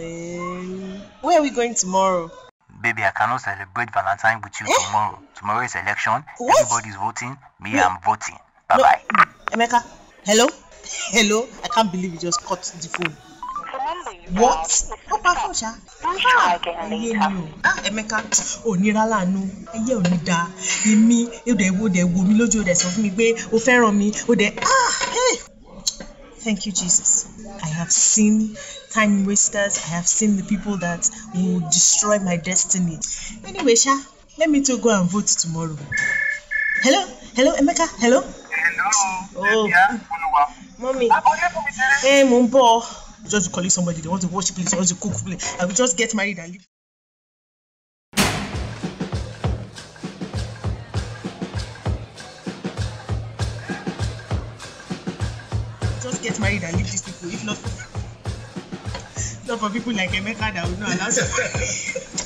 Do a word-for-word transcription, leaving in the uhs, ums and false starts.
darling. Where are we going tomorrow? Baby, I cannot celebrate Valentine with you eh? tomorrow. Tomorrow is election. What? Everybody's voting. Me, no. I'm voting. Bye-bye. No. Emeka, hello? Hello? I can't believe you just cut the phone. What? Papa Fosha? Try again later. Ah, Emeka. Oh, nira lanu. Eye oni da. Emi, e de wo de wo mi lojo de sọ fún mi pé ó fẹ́ràn mi. Ó de ah, hey. Thank you, Jesus. I have seen time wasters. I have seen the people that will destroy my destiny. Anyway, Sha, let me to go and vote tomorrow. Hello? Hello, Emeka? Hello? Hello. Oh. Yeah. Mommy. Hey, Mumbo. Just calling somebody. They want to wash place. They want to cook place. I will just get married and leave. Just get married and leave these people. If not, not for people like Emeka that will not allow.